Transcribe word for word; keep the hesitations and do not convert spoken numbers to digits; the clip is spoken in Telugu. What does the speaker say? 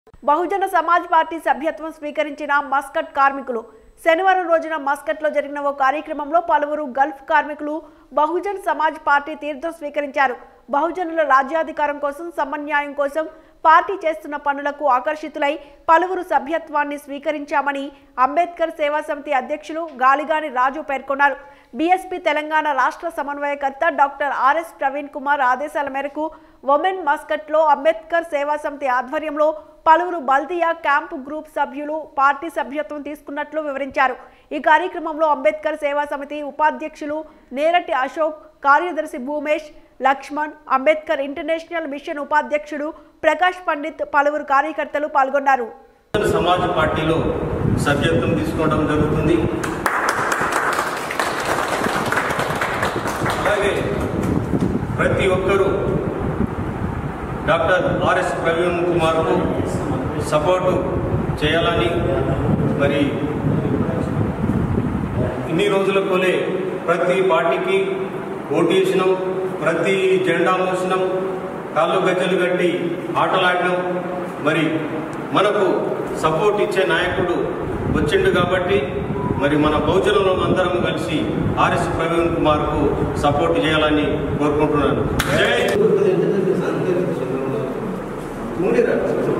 బహుజన సమాజ్ పార్టీ సభ్యత్వం స్వీకరించిన మస్కట్ కార్మికులు శనివారం రోజున మస్కట్లో జరిగిన ఓ కార్యక్రమంలో పలువురు గల్ఫ్ కార్మికులు బహుజన్ సమాజ్ పార్టీ తీర్థం స్వీకరించారు. బహుజనుల రాజ్యాధికారం కోసం, సమన్యాయం కోసం పార్టీ చేస్తున్న పనులకు ఆకర్షితులై పలువురు సభ్యత్వాన్ని స్వీకరించామని అంబేద్కర్ సేవా సమితి అధ్యక్షులు గాలిగాని రాజు పేర్కొన్నారు. బీఎస్పీ తెలంగాణ రాష్ట్ర సమన్వయకర్త డాక్టర్ ఆర్ఎస్ ప్రవీణ్ కుమార్ ఆదేశాల మేరకు ఉమెన్ మస్కట్లో అంబేద్కర్ సేవా సమితి ఆధ్వర్యంలో పలువురు బల్దియా క్యాంపు గ్రూప్ సభ్యులు పార్టీ సభ్యత్వం తీసుకున్నట్లు వివరించారు. ఈ కార్యక్రమంలో అంబేద్కర్ సేవా సమితి ఉపాధ్యక్షులు నేరటి అశోక్, కార్యదర్శి భూమేష్, లక్ష్మణ్, అంబేద్కర్ ఇంటర్నేషనల్ మిషన్ ఉపాధ్యక్షుడు ప్రకాష్ పండిత్, పలువురు కార్యకర్తలు పాల్గొన్నారు. సమాజ్ పార్టీలో సభ్యత్వం తీసుకోవడం జరుగుతుంది. అలాగే ప్రతి ఒక్కరూ డాక్టర్ ఆర్ఎస్ ప్రవీణ్ కుమార్కు సపోర్టు చేయాలని, మరి ఇన్ని రోజులకోలే ప్రతి పార్టీకి ఓటు వేసినాం, ప్రతి జెండా మోసినాం, కాళ్ళు గజ్జలు కట్టి ఆటలాడినాం. మరి మనకు సపోర్ట్ ఇచ్చే నాయకుడు వచ్చిండు కాబట్టి మరి మన బహుజనులు అందరం కలిసి ఆర్ఎస్ ప్రవీణ్ కుమార్కు సపోర్ట్ చేయాలని కోరుకుంటున్నాను. జై